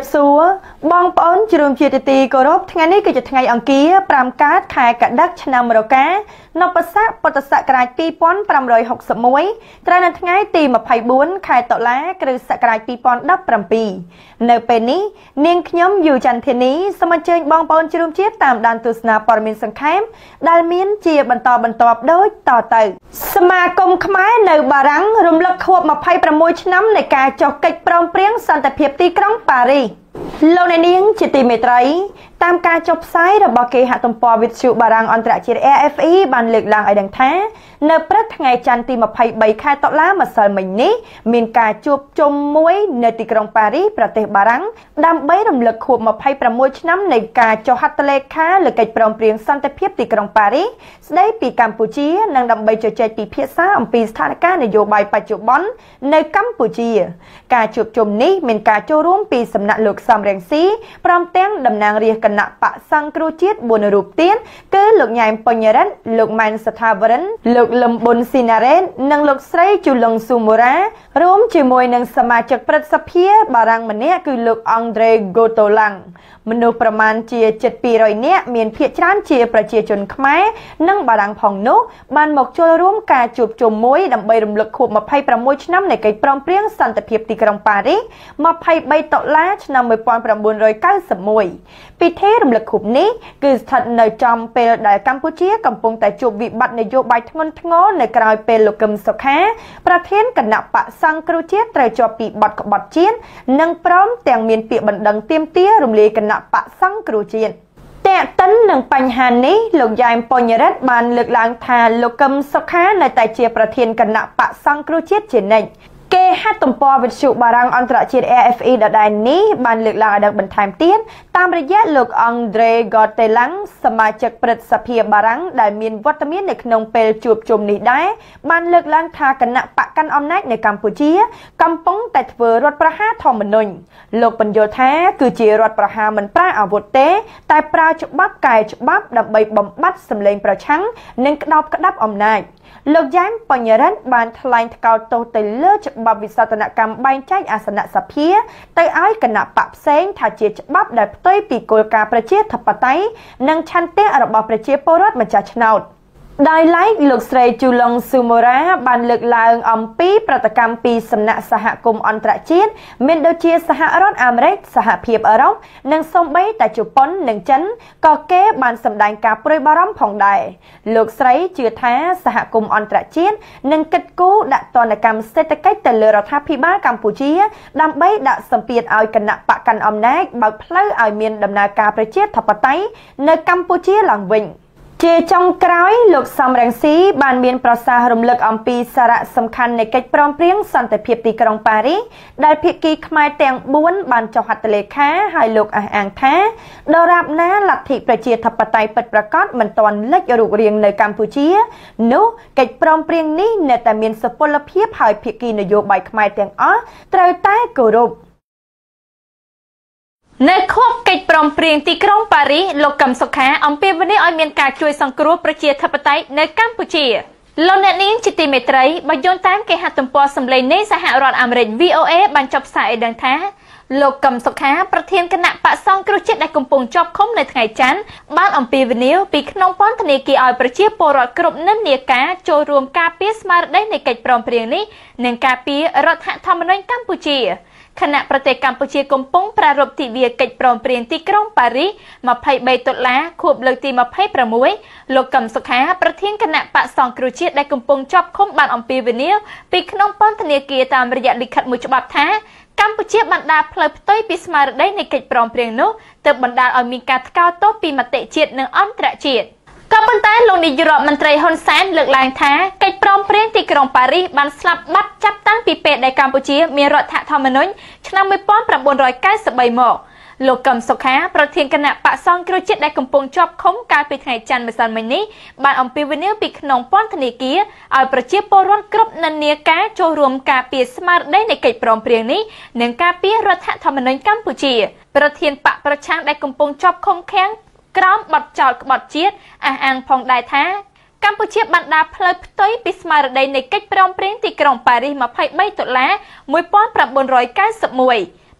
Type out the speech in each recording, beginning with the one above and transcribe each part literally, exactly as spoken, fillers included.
บซัวบองปอนจุลพิธีกรบทั้งนี้ก็จะทั้งอังกีปรามการขายกระดักชนะมรกานปสะปตสะกรายปีปอนปรามรอยหกสมัยตรานั้นทั้งนี้ตีมาไพ่บุญขายตะล้ากระสะกรายปีปอนดับปรามปีในเป็นนี้เนียงขยมอยู่จันทนี้สมัยเจงบองปอนจุลพิธีตามดันตุสนาปรมินสังเข้มดัลมินเจียบรรทอบรรทอบโดยต่อเติสมาคมขมายในบารังรวมลักขวบมาไพ่ประมวยชน้ำในการจอกกิจปรอมเปรี้ยงสันตเพียบตีกร้องปารีโลในนี้จิติเมตรัยตามการจบไซด์ระบบเกหะตมปอวิชุบารังอันตรายจีเอฟอีบันเลือกลางไอดังแท้ในประเทศไงจันตีมาไพ่ใบค่ายตอล้ามาสลมินี้มีการจูบจมมวยในตีกรองปารีประเทศบารังดำใบรำเลือกขวบมาไพ่ประมวยชน้ำในการจหัตเลขาหรือกิจปรอมเปลี่ยนสันตเพียบตีกรองปารีได้ปีกัมพูชีนางดำใบเจอใจปีเพียซ่าอัมปีสถานการณ์นโยบายปัจจุบันในกัมพูชีการจูบจมนี้มีการโจร่วมปีสำนักหลวงสามแรงซีพร้อมเต้งดำนางเรียกกันณปะสังครูจิตบนรูปเตียนคือหลวงใหญ่ปัญญารันหลวงมันสถาบันหลวงลำบนซินาเรนนางหลวงไซจุลงซูมูระรวมจิมวยนางสมาชิกประสเพียบารังมันเนี่ยคือหลวงอังเดรโกโตลังมนุษย์ประมาณเจียเจ็ดปีรอยเนี่ยมีเพียรานเจียประเจียจนขมายนั่งบารังพองนุบันหมกโจร่วมการจูบจมมวยดำใบรำลึกขบมาไพ่ประมวยชน้ำในไก่ปรอมเปรี้ยงสันตเพียบตีกรองปารีมาไพ่ใบตอล้าชนำใบปอนประบุนรอยเก้าสมวยปีเทรำลึกขบนี้คือสถานในจอมเปลได้กัมพูชีกำปงแต่จูบวิบัติในโยบายทั้งงอนทั้งงอในกลายเป็นลูกกำสกแห่ประเทศกันณปะสังครูเจียตรจอปีบัดกับบัดเจียนนั่งพร้อมแต่งเมียนเปียบันดังเตรียมเตี้ยรวมเลยกันณปะสังครูเจียนแต่ตั้นหนึ่งปัญหานี้หลวงยายปญญรัตบานเลือกลางทานลูกกำสกแห่ในแต่เจียประเทศกันณปะสังครูเจียนเจนในเกฮัตตุมปอวิชุบารังอันตรายจีเอฟอีดได้นี้บันเลือกลางดักบันทามเตียนตามระยะลูกอังเดรกอเตลังสมาชิกประสเพียบารังได้มีวัตมีในขนมเปลจูบจุมนี้ได้บันเลือกลางทากันณปะกันอำนาจในกัมพูชีกำปงแต่เวรถประหารทอมนุนโลกปัญโยแท้คือจีรถประหารมันปราอาวุธเตแต่ปราจุบับกายจุบับดับใบบอมบัดสำเร็จประชังหนึ่งกระดับกระดับอำนาจเลิกย้ายปัญญารัฐบานทลายเกาโตเตเลือดบับวิสาตนกรรมใบใจอาสนะสเพียไตอ้อยกันณปะเซงถ้าเจียจบับได้เตยปีโกลกาประเชียทัปไตนังชันเตอระบอบประเชียโปรดมาจากชนาวได้ไล่ลูกเสยจุลงซูโมระบันเลือกลางอมปีประตกรรมปีสำนักสหกรมอันตรจีนเมนโดเชียสหรัฐอเมริกสหเพียบอารมนังสมบัยแต่จุปนหนึ่งจันก็เก็บบันสำแดงการปริบารมผ่องได้ลูกเสยเชื่อแท้สหกรมอันตรจีนนังกิดกู้ดัตอนกรรมเศรษฐกิจแต่เลือรัฐพิบาลกัมพูชีดำใบดัสัมเปียดเอากันณปะกันอำนาจบักเพลย์เอาเมียนดำนาการประเชียทัปไตในกัมพูชีหลังวิ่งเจจงกร้อยลูกสามแรงซีบานเมียนประสาหรมเลือกอัมปีสาระสำคัญในกิจปรอมเปรี้ยงสันติเพียบตีกรองปารีได้เพียกีขมายแต่งบ้วนบานจหัตเลขาให้ลูกอ่างแท้ดารับน้าหลักถิประเจียทัปไตเปิดประกอบมันตอนเล็กรูเรียงในกัมพูชีนู้กิจปรอมเปรี้ยงนี้ในแต่เมียนสปอลเพียบให้เพียกีนโยบายขมายแต่งอ้อเตยใต้กรุบในครอบกิจปรอมเปลี่ยนตีกรองปารีโลกกำสขาอัมเปียวันนี้ออยเมียนการช่วยสังครูประเชียทัปไตในกัมพูชีโลกนี้จิติเมตรัยบยนตามเกหัตุมปอสำเร็จในสหรัฐอเมริก วี โอ เอ บันจบสายดังแท้โลกกำสขาประเทศคณะปะซองครูจิตได้กุมปงจอบคมในไงจันบ้านอัมเปียวันนี้ปีขนมป้อนธนีกีออยประเชียโปรดกรุบนั่นเนียกาโจรวมกาเปียสมาได้ในกิจปรอมเปลี่ยนนี้หนึ่งกาเปียรัฐธรรมนูญกัมพูชีขณะประเทศกัมพูชีกำปงปรารบที่เบียกิจปรอมเปลี่ยนที่กรุงปารีสมาไพ่ใบตุลาขวบเลือกตีมาไพ่ประมวยโลกกำสขาประเทศคณะปะซองครูเชียได้กำปงจอบคมบานอมปีเวเนียปีขนมป้อนธนีกีตามระยะลิขัดมุจบับท้ากัมพูชีบรรดาเพลย์ต้อยปิสมาได้ในกิจปรอมเปลี่ยนนู้เติบบรรดาเอามีการก้าวโต้ปีมาเตะเชียดหนึ่งอันตรเชียดก็บรรดาลงในยุโรปมันตรายฮอนแซนเลือกลางท้ากิจปรอมเปลี่ยนที่กรุงปารีสบันสลับบัดจับตั้งปีเป็ดในกัมพูชีมีรัฐธรรมนูญชนะไม่ป้อนประบวนรอยใกล้สบายหมอกโลกกำสขาประเทศคณะปะซองครูจิตได้กำปงจอบคมการไปไงจันเมื่อสันวันนี้บานอมปีวันนี้ปีขนมป้อนธนีกีเอาประเชียโปรนกรบนันเนียกาโจรวมกาเปียสมาร์ได้ในกิจปรอมเปลี่ยนนี้หนึ่งกาเปียรัฐธรรมนูญกัมพูชีประเทศปะประชังได้กำปงจอบคมแข็งกล้อมบัดจอดบัดเชียดอ่างอ่างพองได้ท้ากัมพูชีบรรดาเพลย์ต้อยปิสมาได้ในกิจปรอมเปลี่ยนที่กรุงปารีสมาไพ่ใบตุลามวยป้อนประบวนรอยใกล้สมวยบ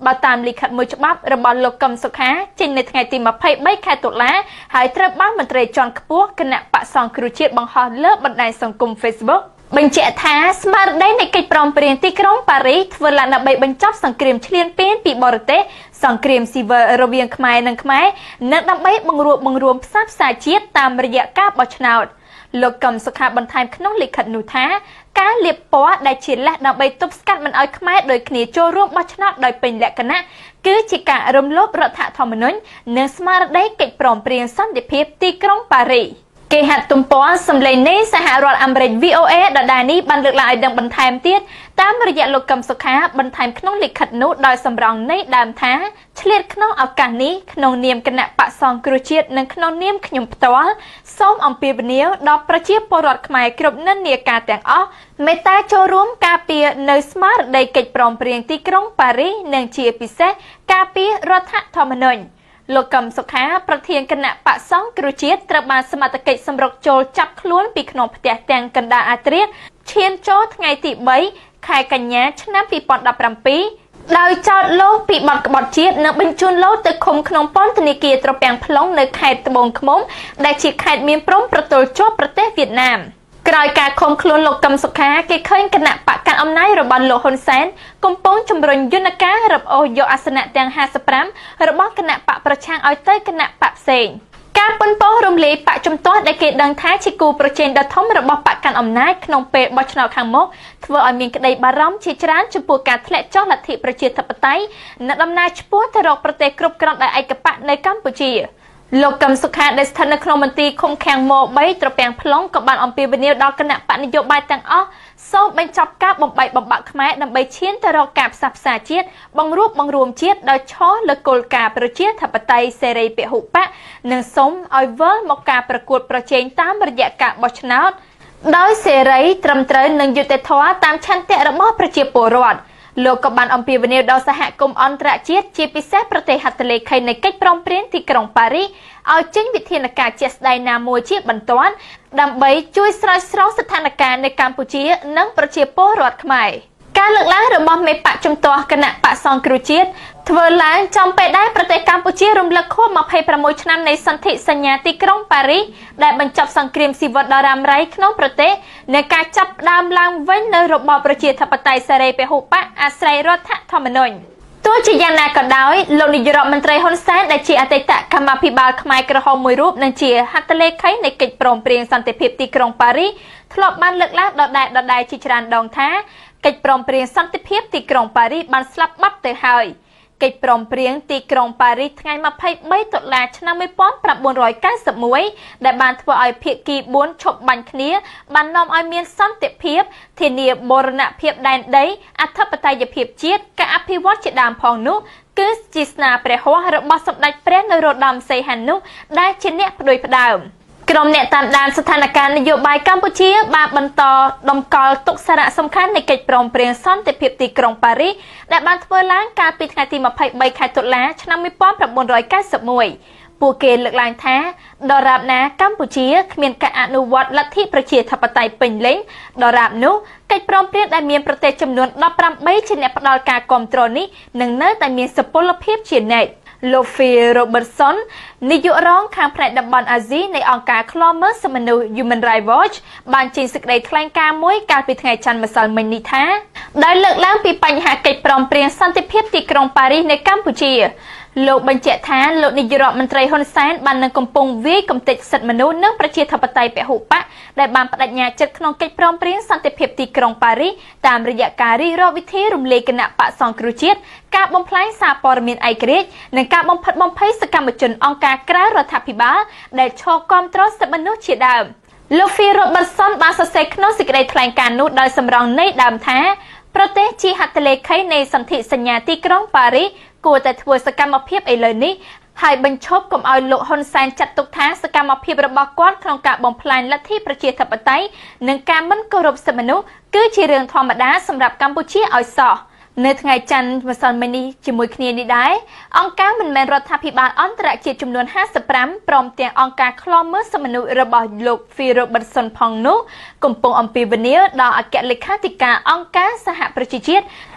បើតាមលិខិតមួយច្បាប់របស់លោកកឹមសុខាចេញនៅថ្ងៃទីម្ភៃបីខែតុលាហើយត្រូវបានមន្ត្រីជាន់ខ្ពស់គណៈបក្សសង្គ្រោះជាតិបង្ហោះលើបណ្ដាញសង្គម Facebook បញ្ជាក់ថាស្មារតីនៃកិច្ចព្រមព្រៀងទីក្រុងប៉ារីសធ្វើឡើងដើម្បីបញ្ចប់សង្គ្រាមឈ្លានពានពីបរទេសសង្គ្រាមស៊ីវិលរវាងខ្មែរនិងខ្មែរនិងដើម្បីបង្រួបបង្រួមផ្សះផ្សាជាតិតាមរយៈការបោះឆ្នោតលោកកឹមសុខាបន្ថែមក្នុងលិខិតនោះថាការលាបពណ៌ដែលជាលេសដើម្បីទប់ស្កាត់មិនឲ្យខ្មែរដោយគ្នាចូលរួមបោះឆ្នោតដោយពេញលក្ខណៈគឺជាការរំលោភរដ្ឋធម្មនុញ្ញនិងស្មារតីកិច្ចព្រមព្រៀងសន្តិភាពទីក្រុងប៉ារីសគេហទំព័រសម្លេងនៃសហរដ្ឋអាមេរិក V O A ដដែលនេះបានលើកឡើងឲ្យដឹងបន្ថែមទៀតតាមរយៈលោកកឹមសុខាបន្ថែមក្នុងលិខិតនោះដោយសម្រងនៃដើមថាឆ្លៀតក្នុងឱកាសនេះក្នុងនាមគណៈបក្សសង្គ្រោះជាតិនិងក្នុងនាមខ្ញុំផ្ទាល់សូមអំពាវនាវដល់ប្រជាពលរដ្ឋខ្មែរគ្រប់និន្នាការទាំងអស់មេត្តាចូលរួមការពារនៅស្មារតីកិច្ចព្រមព្រៀងទីក្រុងប៉ារីសនិងជាពិសេសការពាររដ្ឋធម្មនុញ្ញលោកកឹមសុខាប្រធានគណៈបក្សសង្គ្រោះជាតិត្រូវបានសមត្ថកិច្ចសម្រុកចូលចាប់ខ្លួនពីក្នុងផ្ទះទាំងកណ្ដាលអាធ្រាត្រឈានចូលថ្ងៃទីបីខែកញ្ញាឆ្នាំពីរពាន់ដប់ប្រាំពីរដោយចោទលោកពីបទក្បត់ជាតិនិងបញ្ជូនលោកទៅឃុំក្នុងពន្ធនាគារត្រពាំង plong នៅខេត្តត្បូងឃ្មុំដែលជាខេត្តមានព្រំប្រទល់ជាប់ប្រទេសវៀតណាមក្រោយការឃុំខ្លួនលោកកឹមសុខាគេឃើញគណៈបកកាន់អំណាចរបស់លោកហ៊ុនសែនកំពុងជំរុញយន្តការរឹបអូសយកអាសនៈទាំងห้าสิบห้าរបស់គណៈបកប្រឆាំងឲ្យទៅគណៈបកផ្សេងការប៉ុនប៉ងរំលាយបកជំទាស់ដែលគេដឹងថាជាគូប្រជែងដ៏ធំរបស់បកកាន់អំណាចក្នុងពេលបោះឆ្នោតខាងមុខធ្វើឲ្យមានក្តីបារម្ភជាច្រើនចំពោះការធ្លាក់ចុះលទ្ធិប្រជាធិបតេយ្យនិងដំណើរឆ្ពោះទៅរកប្រទេសគ្រប់គ្រងដោយឯកបកនៅកម្ពុជាលោកកឹមសុខាដែលស្ថិតនៅក្នុងមន្ទីរឃុំឃាំងមបីត្រពាំង plong ក៏បានអំពាវនាវដល់គណៈបកនយោបាយទាំងអស់សូមបញ្ចប់ការបំបែកបំបាក់ខ្មែរដើម្បីឈានទៅរកការផ្សះផ្សាជាតិបង្រួបបង្រួមជាតិដោយឈរលើគោលការណ៍ប្រជាធិបតេយ្យសេរីពហុបកនិងសូមឲ្យវិលមកការប្រកួតប្រជែងតាមរយៈការបោះឆ្នោតដោយសេរីត្រឹមត្រូវនិងយុត្តិធម៌តាមឆន្ទៈរបស់ប្រជាពលរដ្ឋលោកក៏បានអំពាវនាវដល់សហគមន៍អន្តរជាតិជាពិសេសប្រទេសហត្ថលេខីនៃកិច្ចព្រមព្រៀងទីក្រុងប៉ារីសឲ្យចេញវិធានការជាក់ស្ដែងណាមួយជាបន្ទាន់ដើម្បីជួយស្រោចស្រង់ស្ថានភាពនៅកម្ពុជានិងប្រជាពលរដ្ឋខ្មែរការលើកឡើងរបស់មេបកជំទាស់គណៈបក្សសង្គ្រោះជាតិធ្វើឡើងចំពេលដែលប្រទេសកម្ពុជារំលឹកខួបម្ភៃប្រាំមួយឆ្នាំនៃសន្ធិសញ្ញាទីក្រុងប៉ារីសដែលបញ្ចប់សង្គ្រាមស៊ីវិលដ៏រ៉ាំរ៉ៃក្នុងប្រទេសនិងការចាប់ផ្ដើមឡើងវិញនៅរបបប្រជាធិបតេយ្យសេរីពហុបកអាស្រ័យរដ្ឋធម្មនុញ្ញទោះជាយ៉ាងណាក៏ដោយលោកនាយរដ្ឋមន្ត្រីហ៊ុនសែនដែលជាអតីតកម្មាភិបាលខ្មែរក្រហមមួយរូបនិងជាហត្ថលេខីនៃកិច្ចព្រមព្រៀងសន្តិភាពទីក្រុងប៉ារីសធ្លាប់បានលើកឡើងដដែលដដែលជាច្រើនដងថាកិច្ចព្រមព្រៀងសន្តិភាពទីក្រុងប៉ារីសបានស្លាប់បាត់ទៅហើយកិច្ចព្រមព្រៀងទីក្រុងប៉ារីសថ្ងៃម្ភៃបីតុលាឆ្នាំmột nghìn chín trăm chín mươi mốtដែលបានធ្វើឲ្យភាគីបួនឈប់បាញ់គ្នាបាននាំឲ្យមានសន្តិភាពធានាបូរណភាពដែនដីអធិបតេយ្យភាពជាតិការអភិវឌ្ឍជាដើមផងនោះគឺជាស្នាព្រះហស្ថរបស់សម្ដេចព្រះនរោត្តមសីហនុដែលជាអ្នកផ្ដួចផ្ដើមក្រុមអ្នកតាមដានស្ថានភាពនយោបាយកម្ពុជាបានបន្តតម្កល់ទុកសារៈសំខាន់នៃកិច្ចព្រមព្រៀងសន្តិភាពទីក្រុងប៉ារីសដែលបានធ្វើឡើងកាលពីថ្ងៃទីម្ភៃបីខែតុលាឆ្នាំmột nghìn chín trăm chín mươi mốtពួកគេលើកឡើងថាដរាបណាកម្ពុជាគ្មានការអនុវត្តលទ្ធិប្រជាធិបតេយ្យពេញលេញដរាបនោះកិច្ចព្រមព្រៀងដែលមានប្រទេសចំនួនដប់ប្រាំបីជាអ្នកផ្ដល់ការគ្រប់គ្រងនេះនឹងនៅតែមានសុពលភាពជានិច្ចលោក Phil Robertson នាយករងខាងផ្នែកតំបន់អាស៊ីនៃអង្គការឃ្លាំមើលសិទ្ធិមនុស្ស Human Rights Watch បានចេញសេចក្តីថ្លែងការណ៍មួយកាលពីថ្ងៃច័ន្ទម្សិលមិញនេះថាដោយលើកឡើងពីបញ្ហាកិច្ចព្រមព្រៀងសន្តិភាពទីក្រុងប៉ារីសនៅកម្ពុជាលោកបញ្ជាក់ថាលោកនាយរដ្ឋមន្ត្រីហ៊ុនសែនបាននឹងកំពុងវាយកំទេចសិទ្ធិមនុស្សនិងប្រជាធិបតេយ្យពហុបកដែលបានបដិញ្ញាចិត្តក្នុងកិច្ចព្រមព្រៀងសន្តិភាពទីក្រុងប៉ារីសតាមរយៈការរិះរកវិធីរំលាយគណៈបក្សសង្គ្រោះជាតិការបំផ្លាញសារព័ត៌មានឯករាជ្យនិងការបំផិតបំភ័យសកម្មជនអង្គការក្រៅរដ្ឋាភិបាលដែលឈរគាំទ្រសិទ្ធិមនុស្សជាដើមលោក Phil Robertson បានសរសេរក្នុងសេចក្តីថ្លែងការណ៍នោះដោយសម្រងនៃដើមថាប្រទេសជាហត្ថលេខីនៃសន្ធិសញ្ញាទីក្រុងប៉ារីសគួរតែធ្វើសកម្មភាពឥឡូវនេះហើយបញ្ឈប់កុំឲ្យលោកហ៊ុនសែនចាត់ទុកថាសកម្មភាពរបស់គាត់ក្នុងការបំផ្លាញលទ្ធិប្រជាធិបតេយ្យនិងការមិនគោរពសិទ្ធិមនុស្សគឺជារឿងធម្មតាសម្រាប់កម្ពុជាឲ្យសោះនៅថ្ងៃច័ន្ទម្សិលមិញនេះជាមួយគ្នានេះដែរអង្គការមិនមែនរដ្ឋាភិបាលអន្តរជាតិចំនួនห้าสิบห้าព្រមទាំងអង្គការឃ្លាំមើលសិទ្ធិមនុស្សរបស់លោក Phil Robertson ផងនោះកំពុងអំពាវនាវដល់អគ្គលេខាធិការអង្គការសហប្រជាជាតិ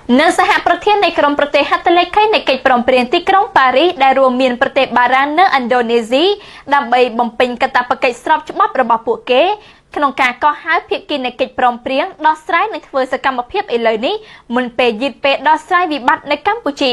នៅសហប្រធាននៃក្រុមប្រទេសហត្ថលេខីនៃកិច្ចព្រមព្រៀងទីក្រុងប៉ារីសដែលរួមមានប្រទេសបារាំងនិងឥណ្ឌូនេស៊ីដើម្បីបំពេញកាតព្វកិច្ចស្របច្បាប់របស់ពួកគេក្នុងការកោះហៅភាគីនៃកិច្ចព្រមព្រៀងដោះស្រាយនិងធ្វើសកម្មភាពឥឡូវនេះមុនពេលយឺតពេលដោះស្រាយវិបត្តិនៅកម្ពុជា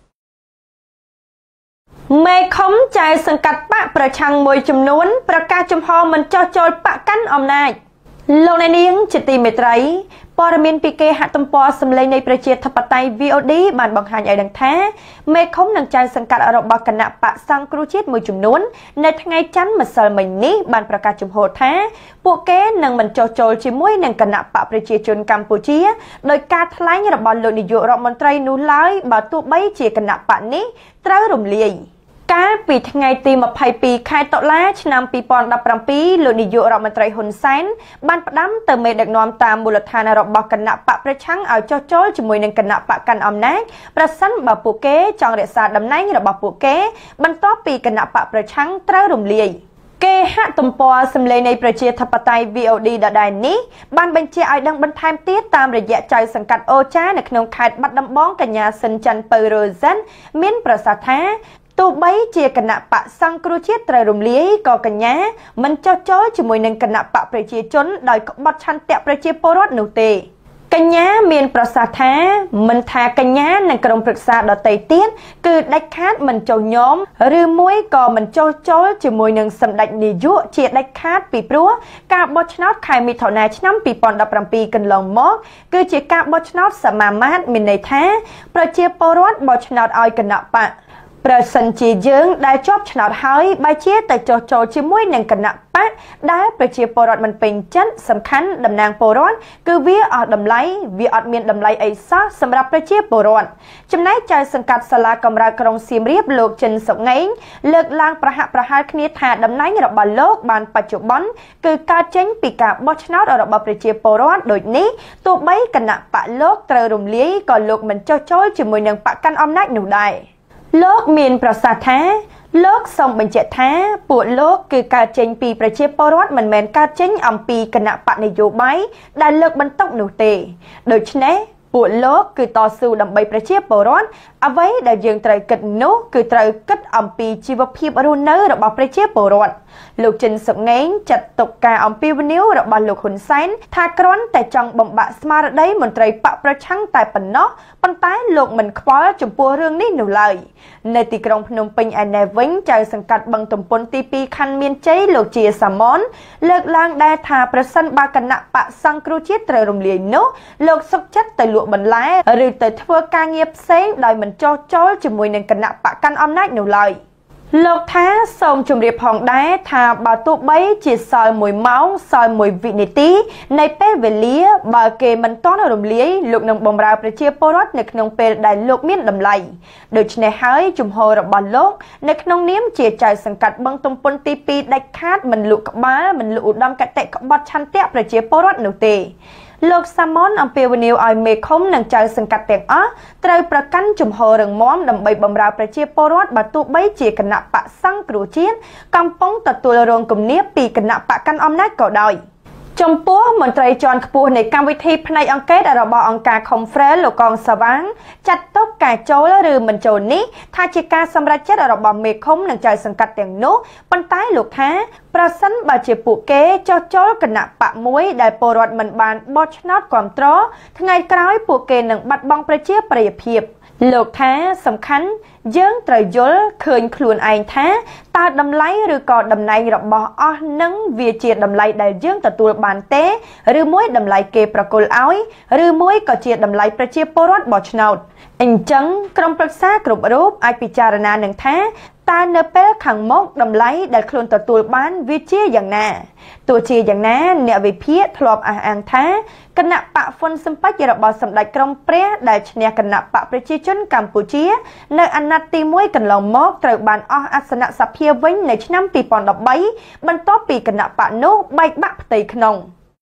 មេខុំចៅសង្កាត់បកប្រឆាំងមួយចំនួនប្រកាសចំហមិនចោះចូលបកកាន់អំណាចលោកអ្នកនាងជាទីមេត្រីព័ត៌មានពីគេហទំព័រសម្លេងនៃប្រជាធិបតេយ្យ វី អូ ឌី បានបង្ហាញឲ្យដឹងថាមេខុំនិងចៅសង្កាត់របស់គណៈបកសង្គ្រោះជាតិមួយចំនួននៅថ្ងៃច័ន្ទម្សិលមិញនេះបានប្រកាសចំហថាពួកគេនឹងមិនចោះចូលជាមួយនឹងគណៈបកប្រជាជនកម្ពុជាដោយការថ្លែងរបស់លោកនាយករដ្ឋមន្ត្រីនោះឡើយបើទោះបីជាគណៈបកនេះត្រូវរំលាយកាលពីថ្ងៃទីម្ភៃពីរខែតុលាឆ្នាំពីរពាន់ដប់ប្រាំពីរលោកនាយករដ្ឋមន្ត្រីហ៊ុនសែនបានផ្ដាំទៅមេដឹកនាំតាមមូលដ្ឋានរបស់គណៈបកប្រឆាំងឲ្យចុះចូលជាមួយនឹងគណៈបកកាន់អំណាចប្រសិនបើពួកគេចង់រក្សាតំណែងរបស់ពួកគេបន្ទាប់ពីគណៈបកប្រឆាំងត្រូវរំលាយគេហទំព័រសម្លេងនៃប្រជាធិបតេយ្យ វី អូ ឌី ដដែលនេះបានបញ្ជាក់ឲ្យដឹងបន្ថែមទៀតតាមរយៈចៅសង្កាត់អូចានៅក្នុងខេត្តបាត់ដំបងកញ្ញាស៊ិនច័ន្ទពៅរ៉ូសិនមានប្រសាសន៍ថាទោះបីជាគណៈបកសង្គ្រោះជាតិត្រូវរំលាយក៏កញ្ញាមិនចោះចូលជាមួយនឹងគណៈបកប្រជាជនដោយក្បត់ឆន្ទៈប្រជាពលរដ្ឋនោះទេកញ្ញាមានប្រសាសន៍ថាមិនថាកញ្ញានិងក្រុមប្រឹក្សាដទៃទៀតគឺដាច់ខាតមិនចុះញោមឬមួយក៏មិនចុះចូលជាមួយនឹងសម្ដេចនាយកជាដាច់ខាតពីព្រោះការបោះឆ្នោតខែមិថុនាឆ្នាំពីរពាន់ដប់ប្រាំពីរកន្លងមកគឺជាការបោះឆ្នោតសមាមាត្រមានន័យថាប្រជាពលរដ្ឋបោះឆ្នោតឲ្យគណៈបកប្រសិនជាយើងដែលជាប់ឆ្នោតហើយបែរជាទៅចោះចូលជាមួយនឹងគណៈបកដែលប្រជាពលរដ្ឋមិនពេញចិត្តសំខាន់តំណាងពលរដ្ឋគឺវាអស់តម្លៃវាអត់មានតម្លៃអីសោះសម្រាប់ប្រជាពលរដ្ឋចំណែកចៅសង្កាត់សាលាកំរើកក្រុងសៀមរាបលោកចិនសុកងេងលើកឡើងប្រហាក់ប្រហែលគ្នាថាតំណែងរបស់លោកបានបច្ចុប្បន្នគឺកើតចេញពីការបោះឆ្នោតរបស់ប្រជាពលរដ្ឋដូចនេះទោះបីគណៈបកលោកត្រូវរំលាយក៏លោកមិនចោះចូលជាមួយនឹងបកកាន់អំណាចនោះដែរលោកមានប្រសាសន៍ថាលោកសូមបញ្ជាក់ថាពួកលោកគឺកើតចេញពីប្រជាពលរដ្ឋមិនមែនកើតចេញអំពីគណៈបកនយោបាយដែលលើកបន្ទុកនោះទេដូច្នេះពួកលោកគឺតស៊ូដើម្បីប្រជាពលរដ្ឋអ្វីដែលយើងត្រូវគិតនោះគឺត្រូវគិតអំពីជីវភាពរស់នៅរបស់ប្រជាពលរដ្ឋលោកចិនសុកងេងចាត់ទុកការអំពាវនាវរបស់លោកហ៊ុនសែនថាគ្រាន់តែចង់បំបាក់ស្មារតីមន្ត្រីបកប្រឆាំងតែប៉ុណ្ណោះប៉ុន្តែលោកមិនខ្វល់ចំពោះរឿងនេះនោះឡើយនៅទីក្រុងភ្នំពេញឯណែវិញចៅសង្កាត់បឹងទំពុនទីពីរខណ្ឌមានជ័យលោកជាសាមនលើកឡើងដែរថាប្រសិនបើគណៈបកសង្គ្រោះជាតិត្រូវរំលាយនោះលោកសុខចិត្តទៅលក់បន្លែឬទៅធ្វើការងារផ្សេងដោយមិនចោះចូលជាមួយនឹងគណៈបកកាន់អំណាចនោះឡើយលោកថាសូមជម្រាបផងដែរថាបើទោះបីជាសល់មួយម៉ោងសល់មួយវិនាទីនៃពេលវេលាបើគេមិនទាន់រំលាយលោកនឹងបម្រើប្រជាពលរដ្ឋនៅក្នុងពេលដែលលោកមានតម្លៃដូច្នេះហើយជំហររបស់លោកនៅក្នុងនាមជាចៅសង្កាត់បឹងទំពុនទីពីរដាច់ខាតមិនលក់ក្បាលមិនលក់ឧត្តមគតិក្បត់ឆន្ទៈប្រជាពលរដ្ឋនោះទេលោកសាមនអំពាវនាវឲ្យមេឃុំនិងចៅសង្កាត់ទាំងអស់ត្រូវប្រកាន់ជំហររឹងមាំដើម្បីបម្រើប្រជាពលរដ្ឋបើទោះបីជាគណៈបកសង្គ្រោះជាតិកំពុងទទួលរងគំនាបពីគណៈបកកាន់អំណាចក៏ដោយចំពោះមន្ត្រីជាន់ខ្ពស់នៃកម្មវិធីផ្នែកអង្កេតរបស់អង្គការ Confrel លោកកងសវាងចាត់ទុកការចូលឬមិនចូលនេះថាជាការសម្រេចចិត្តរបស់មេឃុំនិងចៅសង្កាត់ទាំងនោះប៉ុន្តែលោកថាប្រសិនបើជាពួកគេចោះចូលគណៈបកមួយដែលពលរដ្ឋមិនបានបោះឆ្នោតគ្រប់គ្រងថ្ងៃក្រោយពួកគេនឹងបាត់បង់ប្រជាប្រិយភាពលោកថាសំខាន់យើងត្រូវយល់ឃើញខ្លួនឯងថាតើតម្លៃឬក៏តំណែងរបស់អស់នឹងវាជាតម្លៃដែលយើងទទួលបានទេឬមួយតម្លៃគេប្រគល់ឲ្យឬមួយក៏ជាតម្លៃប្រជាពលរដ្ឋបោះឆ្នោតអញ្ចឹងក្រុមប្រឹក្សាគ្រប់រូបអាចពិចារណានឹងថាតើនៅពេលខាងមុខតម្លៃដែលខ្លួនទទួលបានវាជាយ៉ាងណាទោះជាយ៉ាងណាអ្នកវិភាគធ្លាប់អះអាងថាគណៈបកហ្វុនស៊ិមពេចរបស់សម្ដេចក្រមព្រះដែលឈ្នះគណៈបកប្រជាជនកម្ពុជានៅអាណត្តិទីមួយកន្លងមកត្រូវបានអស់អាសនៈសភាវិញនៅឆ្នាំពីរពាន់ដប់បីបន្ទាប់ពីគណៈបកនោះបែកបាក់ផ្ទៃក្នុង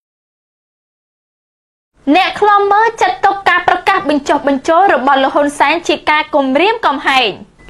អ្នកខ្លំមើលចាត់ទុកការប្រកាសបញ្ចុះបញ្ចូលរបស់លោកហ៊ុនសែនជាការគំរាមកំហែង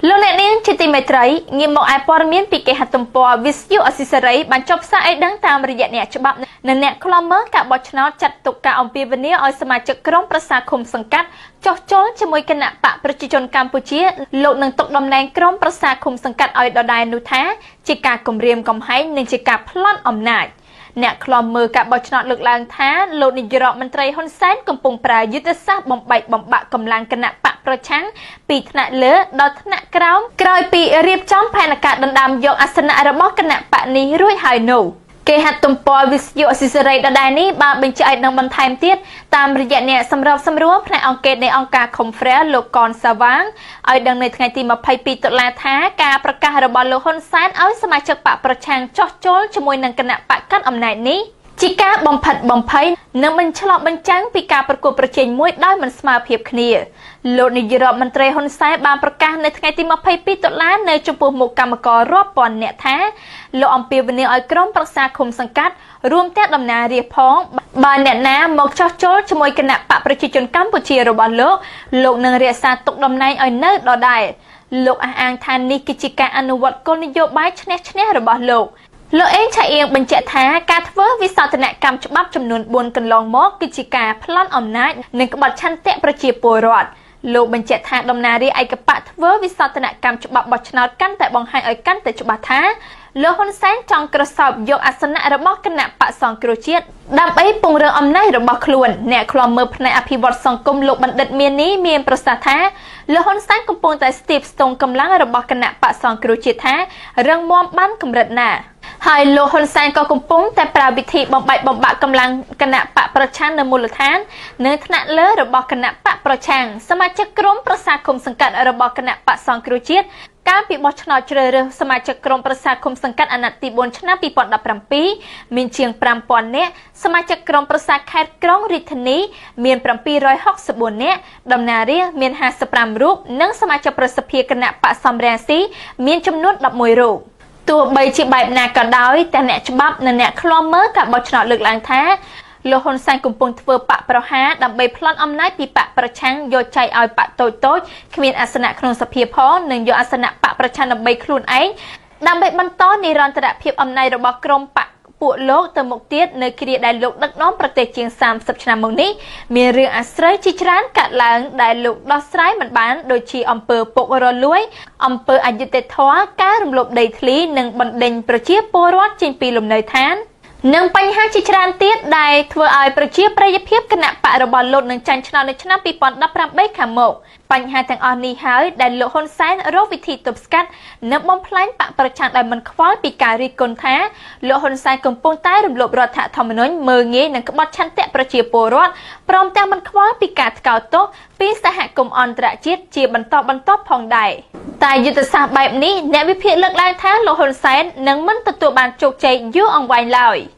លោកអ្នកនាងជាទីមេត្រីងាកមកឯព័ត៌មានពីគេហទំព័រ Visu Asisari បានចុះផ្សាយឲ្យដឹងតាមរយៈអ្នកច្បាប់និងអ្នកខ្លំមើលការបោះឆ្នោតចាត់ទុកការអំពាវនាវឲ្យសមាជិកក្រុមប្រឹក្សាឃុំសង្កាត់ចុះចូលជាមួយគណៈបកប្រជាជនកម្ពុជាលោកនឹងទុកតំណែងក្រុមប្រឹក្សាឃុំសង្កាត់ឲ្យដដែលនោះថាជាការគំរាមកំហែងនិងជាការប្លន់អំណាចអ្នកខ្លំមើលការបោះឆ្នោតលើកឡើងថាលោកនាយករដ្ឋមន្ត្រីហ៊ុនសែនកំពុងប្រើយុទ្ធសាស្ត្របំបែកបំបាក់កម្លាំងគណៈបកប្រឆាំងពីថ្នាក់លើដល់ថ្នាក់ក្រោមក្រោយពីរៀបចំផែនការដណ្ដើមយកអាសនៈរបស់គណៈបកនេះរួចហើយនោះគេហទំព័រ Visu Asisari ដដែលនេះបានបញ្ជាក់ឲ្យដឹងបន្ថែមទៀតតាមរយៈអ្នកសម្របសម្រួលផ្នែកអង្គការនៃអង្គការ Confrere លោកកនសាវាងឲ្យដឹងនៅថ្ងៃទីម្ភៃពីរតុលាថាការប្រកាសរបស់លោកហ៊ុនសែនឲ្យសមាជិកបកប្រឆាំងចោះចូលជាមួយនឹងគណៈបកកាន់អំណាចនេះជាការបំផិតបំភ័យនិងបញ្ឆ្លប់បញ្ចាំងពីការប្រកួតប្រជែងមួយដោយមិនស្មើភាពគ្នាលោកនាយករដ្ឋមន្ត្រីហ៊ុនសែនបានប្រកាសនៅថ្ងៃទីម្ភៃពីរតុលានៅចំពោះមុខគណៈកម្មការរាប់ពាន់នាក់ថាលោកអំពាវនាវឲ្យក្រុមប្រឹក្សាឃុំសង្កាត់រួមទាំងដំណើររាជផងបើអ្នកណាមកចោះចូលជាមួយគណៈបកប្រជាជនកម្ពុជារបស់លោកលោកនឹងរក្សាទុកតំណែងឲ្យនៅដដែលលោកអះអាងថានេះគឺជាការអនុវត្តគោលនយោបាយឈ្នះឈ្នះរបស់លោកលោកអេងឆៃអៀងបញ្ជាក់ថាការធ្វើវិសោធនកម្មច្បាប់ចំនួនបួនកន្លងមកគឺជាការប្លន់អំណាចនិងក្បត់ឆន្ទៈប្រជាពលរដ្ឋលោកបញ្ជាក់ថាដំណើររាជឯកបកធ្វើវិសោធនកម្មច្បាប់បោះឆ្នោតកាន់តែបង្ហាញឲ្យកាន់តែច្បាស់ថាលោកហ៊ុនសែនចង់ក្រសោបយកអាសនៈរបស់គណៈបកសង្គ្រោះជាតិដើម្បីពង្រឹងអំណាចរបស់ខ្លួនអ្នកខ្លំមើលផ្នែកអភិវឌ្ឍសង្គមលោកបណ្ឌិតមាននេះមានប្រសាសន៍ថាលោកហ៊ុនសែនកំពុងតែស្ទាបស្ទង់កម្លាំងរបស់គណៈបកសង្គ្រោះជាតិថារឹងមាំបានកម្រិតណាហើយលោកហ៊ុនសែនក៏កំពុងតែប្រើវិធីបំបែកបំបាក់កម្លាំងគណៈបកប្រឆាំងនៅមូលដ្ឋាននៅថ្នាក់លើរបស់គណៈបកប្រឆាំងសមាជិកក្រុមប្រឹក្សាឃុំសង្កាត់របស់គណៈបកសង្គ្រោះជាតិកាលពីបោះឆ្នោតជ្រើសរើសសមាជិកក្រុមប្រឹក្សាឃុំសង្កាត់អាណត្តិទីបួនឆ្នាំពីរពាន់ដប់ប្រាំពីរមានជាងប្រាំពាន់នាក់សមាជិកក្រុមប្រឹក្សាខេត្តក្រុងរាជធានីមានប្រាំពីររយហុកសិបបួននាក់តំណាងរាស្ត្រមានហាសិបប្រាំរូបនិងសមាជិកប្រសិទ្ធភាពគណៈបកសំរងស៊ីមានចំនួនដប់មួយរូបទោះបីជាបែបណាក៏ដោយតែអ្នកច្បាប់និងអ្នកឃ្លាំមើលការបោះឆ្នោតលើកឡើងថាលោកហ៊ុនសែនកំពុងធ្វើបកប្រហារដើម្បីប្លន់អំណាចពីបកប្រឆាំងយកចៃឲ្យបកតូចតូចគ្មានអាសនៈក្នុងសភាផងនិងយកអាសនៈបកប្រឆាំងដើម្បីខ្លួនឯងដើម្បីបន្តនិរន្តរភាពអំណាចរបស់ក្រុមបកពួកលោកទៅមុខទៀតនៅគ្រាដែលលោកដឹកនាំប្រទេសជាងសាមសិបឆ្នាំមកនេះមានរឿងអាស្រូវជាច្រើនកាត់ឡើងដែលលោកដោះស្រាយមិនបានដូចជាអំពើពុករលួយអំពើអយុត្តិធម៌ការរំលោភដីធ្លីនិងបណ្ដេញប្រជាពលរដ្ឋចេញពីលំនៅឋាននិងបញ្ហាជាច្រើនទៀតដែលធ្វើឲ្យប្រជាប្រិយភាពគណៈបករបស់លោកនឹងចាញ់ឆ្នោតនៅឆ្នាំពីរពាន់ដប់ប្រាំបីខាងមុខបញ្ហាទាំងអស់នេះហើយដែលលោកហ៊ុនសែនរកវិធីទប់ស្កាត់និងបំផ្លាញបកប្រឆាំងដោយមិនខ្វល់ពីការរិះគន់ថាលោកហ៊ុនសែនកំពុងតែរំលោភរដ្ឋធម្មនុញ្ញមើលងាយនិងក្បត់ឆន្ទៈប្រជាពលរដ្ឋព្រមទាំងមិនខ្វល់ពីការថ្កោលទោសពីសហគមន៍អន្តរជាតិជាបន្តបន្ទាប់ផងដែរតែយុទ្ធសាស្ត្របែបនេះអ្នកវិភាគលើកឡើងថាលោកហ៊ុនសែននឹងមិនទទួលបានជោគជ័យយូរអង្វែងឡើយ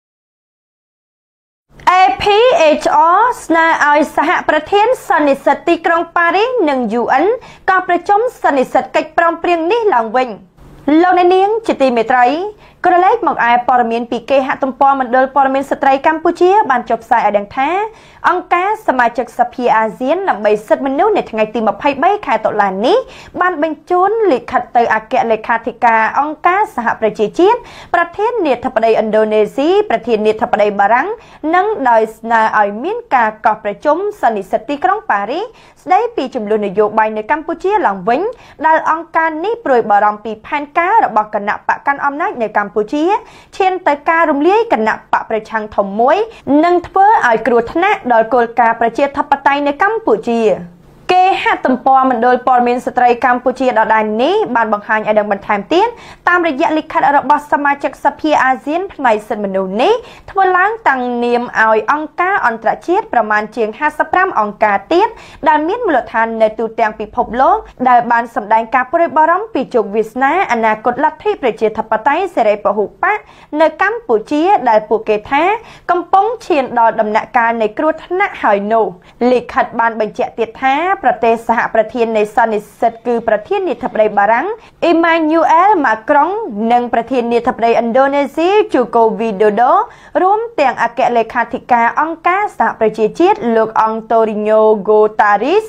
A P H R ស្នើឲ្យសហប្រធានសន្និសីទទីក្រុងប៉ារីសនិង U N ក៏ប្រជុំសន្និសីទកិច្ចព្រមព្រៀងនេះឡើងវិញលោកអ្នកនាងជាទីមេត្រីក្រឡេកមកឯព័ត៌មានពីគេហទំព័រមណ្ឌលព័ត៌មានស្ត្រីកម្ពុជាបានចុះផ្សាយឲ្យដឹងថាអង្គការសមាជិកសភាអាស៊ានដើម្បីសិទ្ធិមនុស្សនៅថ្ងៃទីម្ភៃបីខែតុលានេះបានបញ្ជូនលិខិតទៅអគ្គលេខាធិការអង្គការសហប្រជាជាតិប្រធានាធិបតីឥណ្ឌូនេស៊ីប្រធានាធិបតីបារាំងនិងដោយស្នើឲ្យមានការកោះប្រជុំសន្និសីទទីក្រុងប៉ារីសស្ដីពីចំនួននយោបាយនៅកម្ពុជាឡើងវិញដែលអង្គការនេះព្រួយបារម្ភពីផែនការរបស់គណៈបកកាន់អំណាចនៅកម្ពុជាឈានទៅការរំលាយគណៈបកប្រឆាំងធំមួយនិងធ្វើឲ្យគ្រោះថ្នាក់ដល់គោលការណ៍ប្រជាធិបតេយ្យនៅកម្ពុជាគេហទំព័រមណ្ឌលព័ត៌មានស្ត្រីកម្ពុជាដដែលនេះបានបង្ហាញឲ្យដឹងបន្ថែមទៀតតាមរយៈលិខិតរបស់សមាជិកសភាអាស៊ានផ្នែកសិទ្ធិមនុស្សនេះធ្វើឡើងតាំងនាមឲ្យអង្គការអន្តរជាតិប្រមាណជាងហាសិបប្រាំអង្គការទៀតដែលមានមូលដ្ឋាននៅទូទាំងពិភពលោកដែលបានសម្ដែងការព្រួយបារម្ភពីជោគវាសនាអនាគតលទ្ធិប្រជាធិបតេយ្យសេរីពហុបកនៅកម្ពុជាដែលពួកគេថាកំពុងឈានដល់ដំណាក់កាលនៃគ្រោះថ្នាក់ហើយនោះលិខិតបានបញ្ជាក់ទៀតថាប្រទេសសហប្រធាននៃសន្និសីទគឺប្រធានាធិបតីបារាំងអ៊ីម៉ាញូអែលម៉ាក្រុងនិងប្រធានាធិបតីឥណ្ឌូនេស៊ីជូកូវីដូដូរួមទាំងអគ្គលេខាធិការអង្គការសហប្រជាជាតិលោកអង់តូរីញ៉ូហ្គូតារីស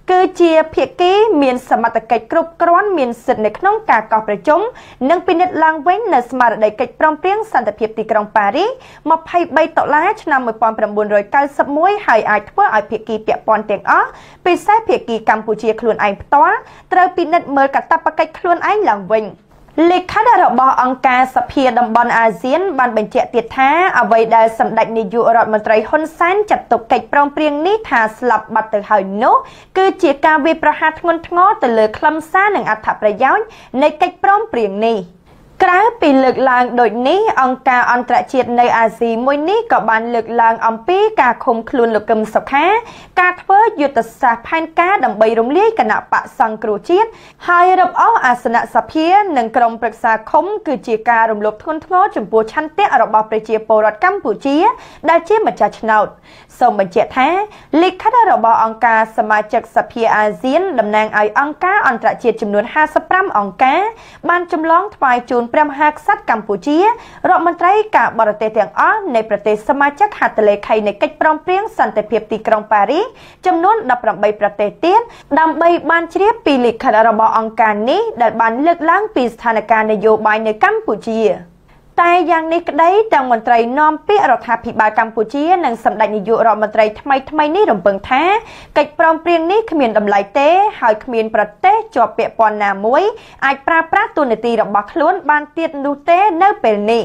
គឺជាភាគីមានសមត្ថកិច្ចគ្រប់គ្រាន់មានសិទ្ធិនៅក្នុងការកោះប្រជុំនិងពិនិត្យឡើងវិញនៅស្មារតីកិច្ចព្រមព្រៀងសន្តិភាពទីក្រុងប៉ារីសម្ភៃបីដុល្លារឆ្នាំmột nghìn chín trăm chín mươi mốt ហើយអាចធ្វើឲ្យភាគីពាក់ព័ន្ធទាំងអស់ពិសេសភាគីកម្ពុជាខ្លួនឯងផ្ទាល់ត្រូវពិនិត្យមើលកាតព្វកិច្ចខ្លួនឯងឡើងវិញលេខាធិការរបស់អង្គការសភាតំបន់អាស៊ានបានបញ្ជាក់ទៀតថាអ្វីដែលសម្ដេចនាយករដ្ឋមន្ត្រីហ៊ុនសែនចាត់ទុកកិច្ចព្រមព្រៀងនេះថាស្លាប់បាត់ទៅហើយនោះគឺជាការវាយប្រហារធ្ងន់ធ្ងរទៅលើខ្លឹមសារនិងអត្ថប្រយោជន៍នៃកិច្ចព្រមព្រៀងនេះក្រៅពីលើកឡើងដូចនេះអង្គការអន្តរជាតិនៅអាស៊ីមួយនេះក៏បានលើកឡើងអំពីការឃុំខ្លួនលោកកឹមសុខាការធ្វើយុទ្ធសាស្ត្រផែនការដើម្បីរំលាយគណៈបកសង្គ្រោះជាតិហើយរឹបអូសអាសនៈសភានិងក្រុមប្រឹក្សាឃុំគឺជាការរំលោភធ្ងន់ធ្ងរចំពោះឆន្ទៈរបស់ប្រជាពលរដ្ឋកម្ពុជាដែលជាម្ចាស់ឆ្នោតសូមបញ្ជាក់ថាលេខាធិការរបស់អង្គការសមាជិកសភាអាស៊ានតំណាងឲ្យអង្គការអន្តរជាតិចំនួនห้าสิบห้าអង្គការបានចម្លងថ្វាយជូនព្រះមហាក្សត្រកម្ពុជារដ្ឋមន្ត្រីការបរទេសទាំងអស់នៃប្រទេសសមាជិកហត្ថលេខីនៃកិច្ចព្រមព្រៀងសន្តិភាពទីក្រុងប៉ារីសចំនួនដប់ប្រាំបីប្រទេសទៀតដើម្បីបានជ្រាបពីលិខិតរបស់អង្គការនេះដែលបានលើកឡើងពីស្ថានភាពនយោបាយនៅកម្ពុជាតែយ៉ាងនេះក្តីទាំងមន្ត្រីនាំពាក្យរដ្ឋាភិបាលកម្ពុជានិងសម្ដេចនាយករដ្ឋមន្ត្រីថ្មីថ្មីនេះរំពឹងថាកិច្ចព្រមព្រៀងនេះគ្មានតម្លៃទេហើយគ្មានប្រទេសជាប់ពាក់ព័ន្ធណាមួយអាចប្រើប្រាស់ទូនាទីរបស់ខ្លួនបានទៀតនោះទេនៅពេលនេះ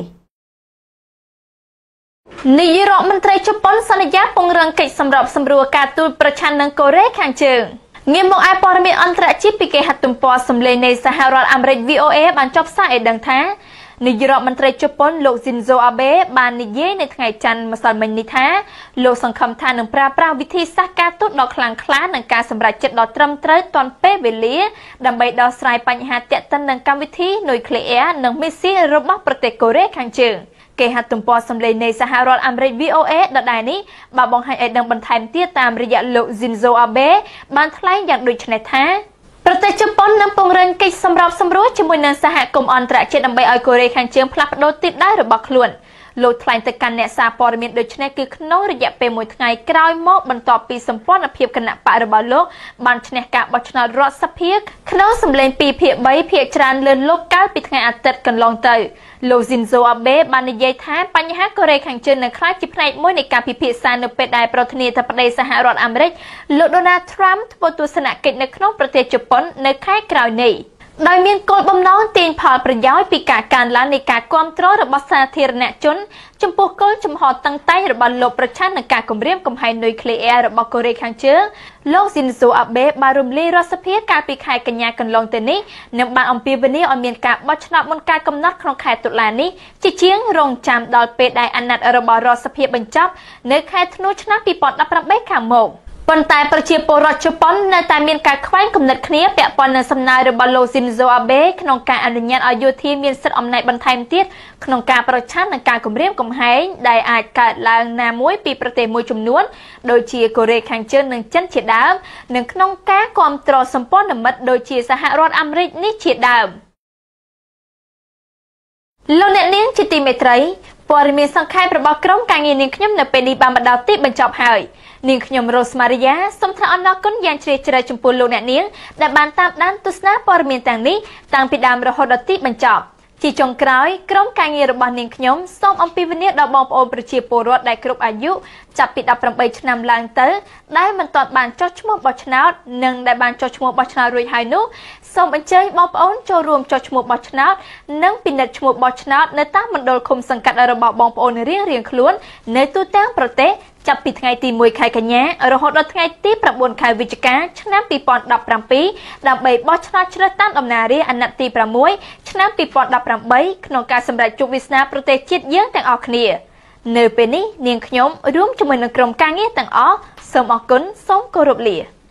នាយករដ្ឋមន្ត្រីជប៉ុនសន្យាពង្រឹងកិច្ចសម្របសម្រួលការទូតប្រឆាំងនឹងកូរ៉េខាងជើងងាកមកឯព័ត៌មានអន្តរជាតិពីគេហទំព័រសម្លេងនៃសហរដ្ឋអាមេរិក V O A បានចុះផ្សាយឲ្យដឹងថានាយករដ្ឋមន្ត្រីជប៉ុនលោក Shinzo Abe បាននិយាយនៅថ្ងៃច័ន្ទម្សិលមិញនេះថាលោកសង្ឃឹមថានឹងប្រើប្រាស់វិធីសាស្ត្រការទូតដ៏ខ្លាំងក្លានិងការសម្រេចចិត្តដ៏ត្រឹមត្រូវទាន់ពេលវេលាដើម្បីដោះស្រាយបញ្ហាទាក់ទិននឹងកម្មវិធីនុយក្លេអ៊ែរនិងមីស៊ីលរបស់ប្រទេសកូរ៉េខាងជើងគេហទំព័រសម្លេងនៃសហរដ្ឋអាមេរិក V O A ដដែលនេះបានបង្ហាញឲ្យដឹងបន្ថែមទៀតតាមរយៈលោក Shinzo Abe បានថ្លែងយ៉ាងដូចនេះថាប្រទេសជប៉ុននឹងពង្រឹងកិច្ចសម្របសម្រួលជាមួយនឹងសហគមន៍អន្តរជាតិដើម្បីឲ្យកូរ៉េខាងជើងផ្លាស់ប្ដូរទិសដៅរបស់ខ្លួនលោកថ្លែងទៅកាន់អ្នកសារព័ត៌មានដូចនេះគឺក្នុងរយៈពេលមួយថ្ងៃក្រោយមកបន្ទាប់ពីសម្ព័ន្ធភាពគណៈបករបស់លោកបានឈ្នះការបោះឆ្នោតរដ្ឋសភាក្នុងសម្លេងពីរភាគបីភាគច្រើនលឿនលុបកាលពីថ្ងៃអាទិត្យកន្លងទៅលោក Shinzo Abe បាននិយាយថាបញ្ហាកូរ៉េខាងជើងនឹងក្លាយជាផ្នែកមួយនៃការពិភាក្សានៅពេលដែលប្រធានាធិបតីសហរដ្ឋអាមេរិកលោក Donald Trump ធ្វើទស្សនកិច្ចនៅក្នុងប្រទេសជប៉ុននៅខែក្រោយនេះដោយមានគោលបំណងទាញផលប្រយោជន៍ពីការកើនឡើងនៃការគាំទ្ររបស់សាធារណជនចំពោះគោលជំហរតឹងតែងរបស់លោកប្រឆាំងនឹងការគម្រាមកំហែងនុយក្លេអ៊ែររបស់កូរ៉េខាងជើងលោក Shinzo Abe បានរំលាយរដ្ឋសភាកាលពីខែកញ្ញាកន្លងទៅនេះនិងបានអំពាវនាវឲ្យមានការបោះឆ្នោតមុនការកំណត់ក្នុងខែតុលានេះជាជាងរងចាំដល់ពេលដែលអាណត្តិរបស់រដ្ឋសភាបញ្ចប់នៅខែធ្នូឆ្នាំពីរពាន់ដប់ប្រាំបីខាងមុខប៉ុន្តែប្រជាពលរដ្ឋជប៉ុននៅតែមានការខ្វែងគំនិតគ្នាពាក់ព័ន្ធនឹងសំណើរបស់លោក Shinzo Abe ក្នុងការអនុញ្ញាតឲ្យយោធាមានសិទ្ធិអំណាចបន្ថែមទៀតក្នុងការប្រឆាំងនឹងការគំរាមកំហែងដែលអាចកើតឡើងណាមួយពីប្រទេសមួយចំនួនដូចជាកូរ៉េខាងជើងនិងចិនជាដើមនិងក្នុងការគាំទ្រសម្ព័ន្ធមិត្តដូចជាសហរដ្ឋអាមេរិកនេះជាដើមលោកអ្នកនាងជាទីមេត្រីព័ត៌មានសង្ខេបរបស់ក្រុមការងារនាងខ្ញុំនៅពេលនេះបានមកដល់ទីបញ្ចប់ហើយនាងខ្ញុំ Rosmaria សូមថ្លែងអំណរគុណយ៉ាងជ្រាលជ្រៅចំពោះលោកអ្នកនាងដែលបានតាមដានទស្សនាព័ត៌មានទាំងនេះតាំងពីដើមរហូតដល់ទីបញ្ចប់ជាចុងក្រោយក្រុមការងាររបស់នាងខ្ញុំសូមអំពាវនាវដល់បងប្អូនប្រជាពលរដ្ឋដែលគ្រប់អាយុចាប់ពីដប់ប្រាំបីឆ្នាំឡើងទៅដែលមិនទាន់បានចុះឈ្មោះបោះឆ្នោតនិងដែលបានចុះឈ្មោះបោះឆ្នោតរួចហើយនោះសូមអញ្ជើញបងប្អូនចូលរួមចុះឈ្មោះបោះឆ្នោតនិងពិនិត្យឈ្មោះបោះឆ្នោតនៅតាមមណ្ឌលឃុំសង្កាត់របស់បងប្អូនរៀងៗខ្លួននៅទូទាំងប្រទេសចាប់ពីថ្ងៃទីមួយខែកញ្ញារហូតដល់ថ្ងៃទីប្រាំបួនខែវិច្ឆិកាឆ្នាំពីរពាន់ដប់ប្រាំពីរដើម្បីបោះឆ្នោតជ្រើសតាំងតំណាងរាស្ត្រអាណត្តិទីប្រាំមួយឆ្នាំពីរពាន់ដប់ប្រាំបីក្នុងការសម្រេចជោគវាសនាប្រទេសជាតិយើងទាំងអស់គ្នានៅពេលនេះនាងខ្ញុំរួមជាមួយនឹងក្រុមការងារទាំងអស់សូមអរគុណសូមគោរពលា